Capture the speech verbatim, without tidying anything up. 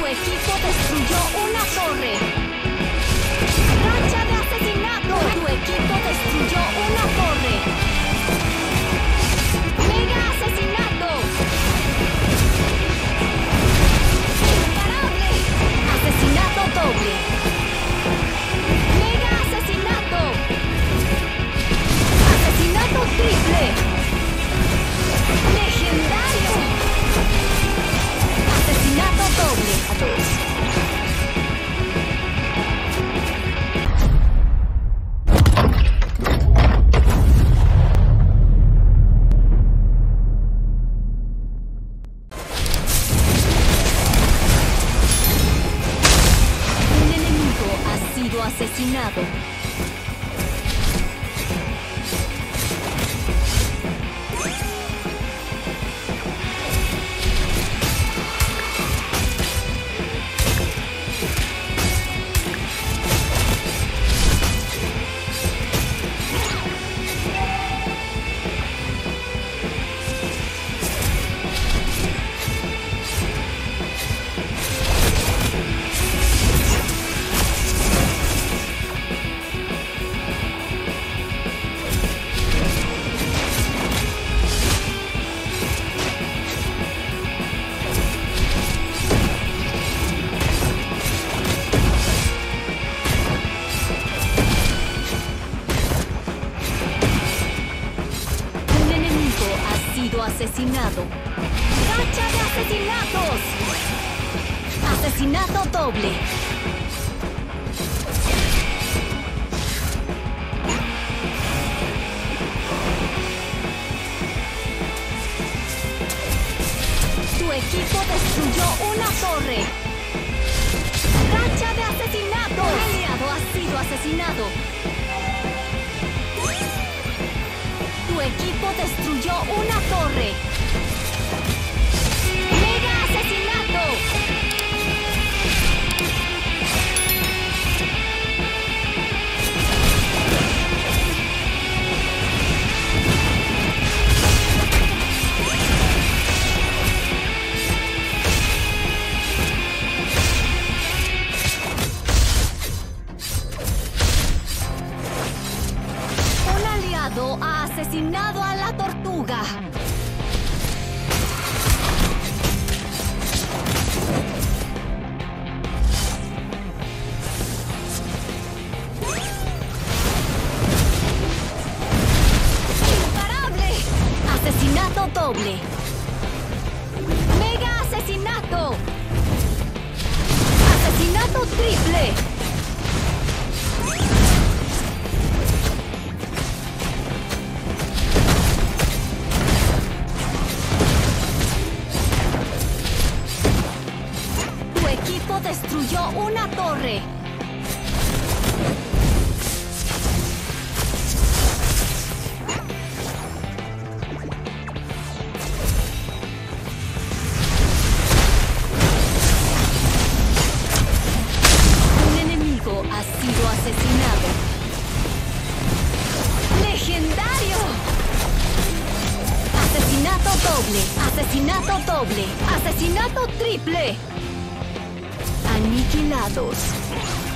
equipo destruyó una torre. Racha de asesinato. Tu equipo destruyó una torre. Mega asesinato. Imparable. Asesinato doble. Mega asesinato. Asesinato triple. Legendario. Asesinato doble a dos. Un enemigo ha sido asesinado. Asesinado. ¡Racha de asesinatos! Asesinato doble. Tu equipo destruyó una torre. ¡Racha de asesinato! Un aliado ha sido asesinado. Tu equipo destruyó una torre. ¡Mega asesinato! Un aliado ha asesinado a la tortuga. ¡Imparable! Asesinato doble. Mega asesinato. Asesinato triple. Destruyó una torre. Un enemigo ha sido asesinado. ¡Legendario! Asesinato doble. Asesinato doble. Asesinato triple. Aniquilados.